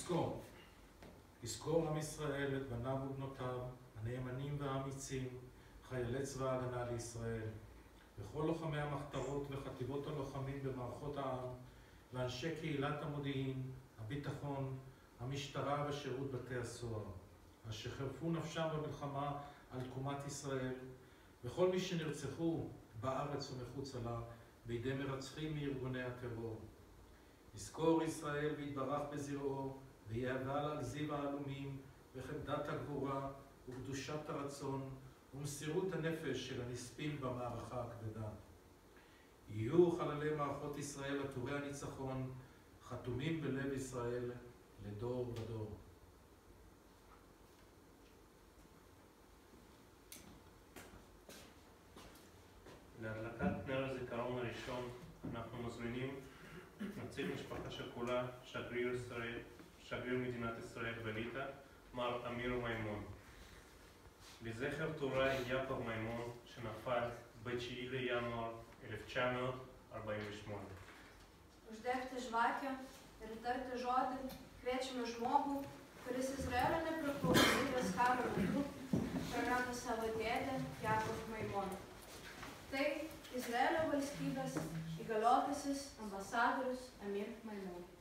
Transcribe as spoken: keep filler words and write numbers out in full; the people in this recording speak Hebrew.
יזכור, יזכור עם ישראל את בניו ובנותיו, הנאמנים והאמיצים, חיילי צבא ההגנה לישראל, וכל לוחמי המחתרות וחטיבות הלוחמים במערכות העם, ואנשי קהילת המודיעין, הביטחון, המשטרה ושירות בתי הסוהר, אשר חירפו נפשם במלחמה על תקומת ישראל, וכל מי שנרצחו בארץ ומחוצה לה בידי מרצחים מארגוני הטרור. יזכור ישראל ויתברך בזרעו, ויעבל על זיו העלומים, וחמדת הגבורה, וקדושת הרצון, ומסירות הנפש של הנספים במערכה הכבדה. יהיו חללי מערכות ישראל עטורי הניצחון, חתומים בלב ישראל לדור ודור. להדלקת נר הזיכרון הראשון אנחנו מזמינים נציג משפחה שכולה, שגריר ישראל, שגריר מדינת ישראל בליטא, מר אמיר מימון. לזכר טוראי יעקב מימון שנפל בתשיעי לינואר אלף תשע מאות ארבעים ושמונה. Uždegti žvakę ir tarti žodį kviečiame žmogų, kuris Izraelio nepriklausomybės karo metu prarado savo dėdę Jakob Maimoną. Tai Izraelio valstybės įgaliotasis ambasadorius Amir Maimun.